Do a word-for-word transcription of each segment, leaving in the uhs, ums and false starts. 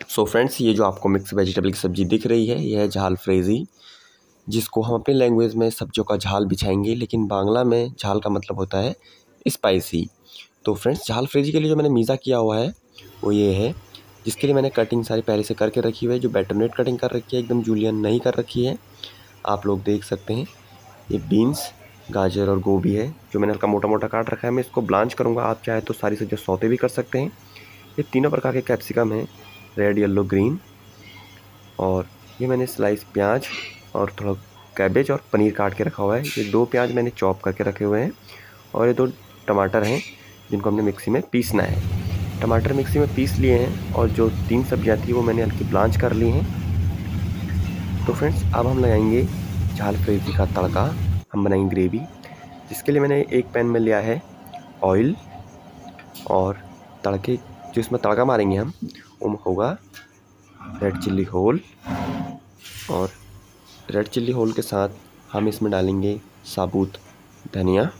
So friends, ये जो आपको मिक्स वेजिटेबल की सब्ज़ी दिख रही है, यह है झाल फ्रेज़ी, जिसको हम अपनी लैंग्वेज में सब्जियों का झाल बिछाएंगे, लेकिन बांग्ला में झाल का मतलब होता है स्पाइसी। तो फ्रेंड्स, झाल फ्रेज़ी के लिए जो मैंने मीज़ा किया हुआ है वो ये है, जिसके लिए मैंने कटिंग सारी पहले से करके रखी हुई है। जो बेटरनेट कटिंग कर रखी है, एकदम जूलियन नहीं कर रखी है। आप लोग देख सकते हैं, ये बीन्स, गाजर और गोभी है जो मैंने हल्का मोटा मोटा काट रखा है। मैं इसको ब्लांच करूँगा, आप चाहे तो सारी सब्जियाँ सौते भी कर सकते हैं। ये तीनों प्रकार के कैप्सिकम हैं, रेड, येलो, ग्रीन, और ये मैंने स्लाइस प्याज और थोड़ा कैबेज और पनीर काट के रखा हुआ है। ये दो प्याज मैंने चॉप करके रखे हुए हैं, और ये दो टमाटर हैं जिनको हमने मिक्सी में पीसना है। टमाटर मिक्सी में पीस लिए हैं, और जो तीन सब्जियां थी वो मैंने हल्की ब्लांच कर ली हैं। तो फ्रेंड्स, अब हम लगाएंगे झाल फ्रेज़ी का तड़का। हम बनाएंगे ग्रेवी, जिसके लिए मैंने एक पैन में लिया है ऑयल, और तड़के जो इसमें तड़का मारेंगे हम वो होगा रेड चिल्ली होल, और रेड चिल्ली होल के साथ हम इसमें डालेंगे साबुत धनिया।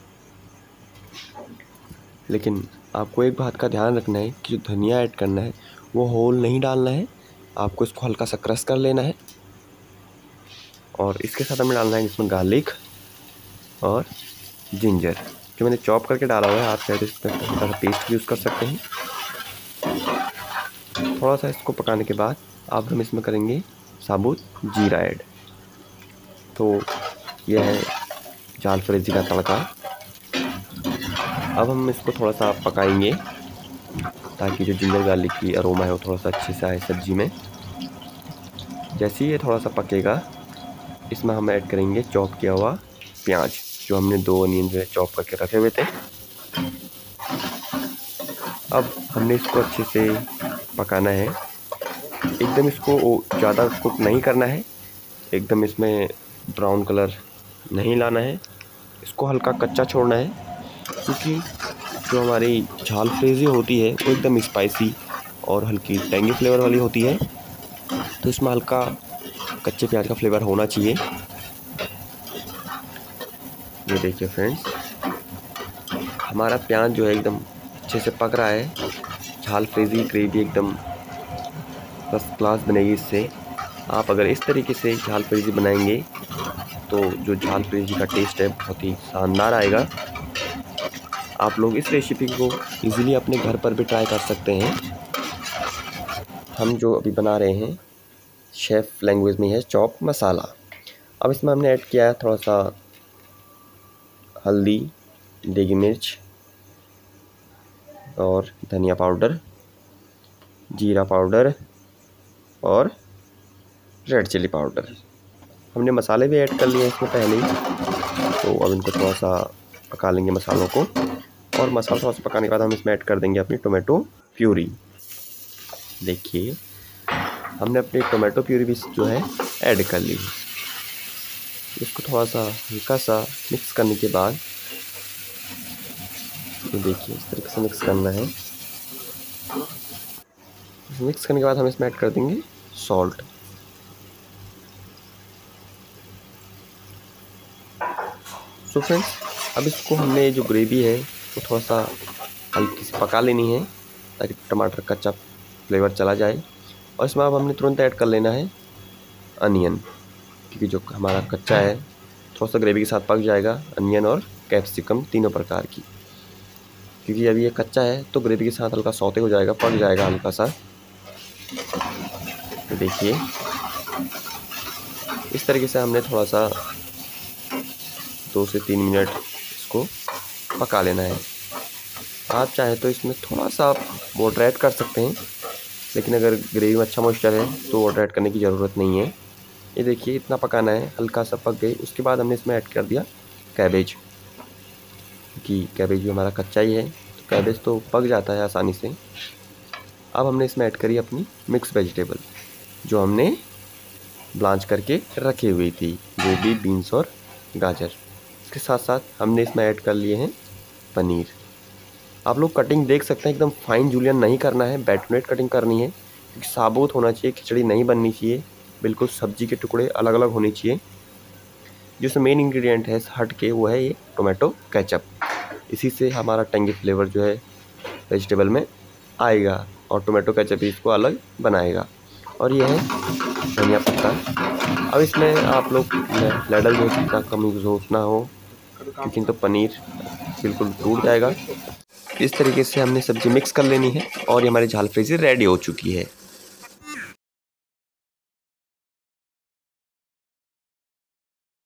लेकिन आपको एक बात का ध्यान रखना है कि जो धनिया ऐड करना है वो होल नहीं डालना है, आपको इसको हल्का सा क्रश कर लेना है। और इसके साथ हमें डालना है इसमें गार्लिक और जिंजर, जो मैंने चॉप करके डाला हुआ है। आप चाहे तो इसका हल्का सा पेस्ट यूज़ कर सकते हैं। थोड़ा सा इसको पकाने के बाद अब हम इसमें करेंगे साबुत जीरा ऐड। तो यह है झाल फ्रेज़ी का तड़का। अब हम इसको थोड़ा सा पकाएंगे ताकि जो जिंजर गार्लिक की अरोमा है वो थोड़ा सा अच्छे से आए सब्ज़ी में। जैसे ही ये थोड़ा सा पकेगा, इसमें हम ऐड करेंगे चॉप किया हुआ प्याज, जो हमने दो अनियन जो है चॉप करके रखे हुए थे। अब हमने इसको अच्छे से पकाना है, एकदम इसको ज़्यादा कुक नहीं करना है, एकदम इसमें ब्राउन कलर नहीं लाना है, इसको हल्का कच्चा छोड़ना है। क्योंकि जो हमारी झाल फ्रेज़ी होती है वो एकदम स्पाइसी और हल्की टेंगी फ्लेवर वाली होती है, तो इसमें हल्का कच्चे प्याज का फ्लेवर होना चाहिए। ये देखिए फ्रेंड्स, हमारा प्याज जो है एकदम अच्छे से पक रहा है। झाल फ्रेज़ी ग्रेवी एकदम फर्स्ट क्लास बनेगी इससे। आप अगर इस तरीके से झाल फ्रेज़ी बनाएंगे तो जो झाल फ्रेज़ी का टेस्ट है बहुत ही शानदार आएगा। आप लोग इस रेसिपी को इजीली अपने घर पर भी ट्राई कर सकते हैं। हम जो अभी बना रहे हैं शेफ़ लैंग्वेज में है चॉप मसाला। अब इसमें हमने ऐड किया है थोड़ा सा हल्दी, देगी मिर्च और धनिया पाउडर, जीरा पाउडर और रेड चिल्ली पाउडर। हमने मसाले भी ऐड कर लिए हैं इसमें पहले ही, तो अब इनको थोड़ा सा पका लेंगे मसालों को। और मसाला थोड़ा सा पकाने के बाद हम इसमें ऐड कर देंगे अपनी टोमेटो प्यूरी। देखिए, हमने अपनी टोमेटो प्यूरी भी जो है ऐड कर ली। इसको थोड़ा सा हल्का सा मिक्स करने के बाद, ये देखिए इस तरीके से मिक्स करना है। मिक्स करने के बाद हम इसमें ऐड कर देंगे सॉल्ट। सो फ्रेंड्स, अब इसको हमने जो ग्रेवी है वो थोड़ा सा हल्की सी पका लेनी है ताकि टमाटर का कच्चा फ्लेवर चला जाए। और इसमें अब हमने तुरंत ऐड कर लेना है अनियन, क्योंकि जो हमारा कच्चा है थोड़ा सा ग्रेवी के साथ पक जाएगा। अनियन और कैप्सिकम तीनों प्रकार की, क्योंकि अभी ये कच्चा है तो ग्रेवी के साथ हल्का सौते हो जाएगा, पक जाएगा हल्का सा। तो देखिए इस तरीके से हमने थोड़ा सा दो से तीन मिनट इसको पका लेना है। आप चाहे तो इसमें थोड़ा सा वाटर ऐड कर सकते हैं, लेकिन अगर ग्रेवी में अच्छा मॉइस्चर है तो वाटर ऐड करने की ज़रूरत नहीं है। ये देखिए इतना पकाना है, हल्का सा पक गई। उसके बाद हमने इसमें ऐड कर दिया कैबेज, कि कैबेज भी हमारा कच्चा ही है तो कैबेज तो पक जाता है आसानी से। अब हमने इसमें ऐड करी अपनी मिक्स वेजिटेबल, जो हमने ब्लांच करके रखी हुई थी, गोभी, बीन्स और गाजर। इसके साथ साथ हमने इसमें ऐड कर लिए हैं पनीर। आप लोग कटिंग देख सकते हैं, एकदम फाइन जूलियन नहीं करना है, बेटरनेट कटिंग करनी है, क्योंकि साबुत होना चाहिए, खिचड़ी नहीं बननी चाहिए, बिल्कुल सब्जी के टुकड़े अलग अलग होने चाहिए। जो मेन इंग्रेडिएंट है हट के वो है ये टोमेटो केचप। इसी से हमारा टेंगी फ्लेवर जो है वेजिटेबल में आएगा, और टोमेटो केचप ही इसको अलग बनाएगा। और ये है धनिया पत्ता। अब इसमें आप लोग लैडल जो जितना कम यूज़ हो उतना हो, क्योंकि तो पनीर बिल्कुल टूट जाएगा। इस तरीके से हमने सब्ज़ी मिक्स कर लेनी है और ये हमारी झाल फ्राइज़ रेडी हो चुकी है।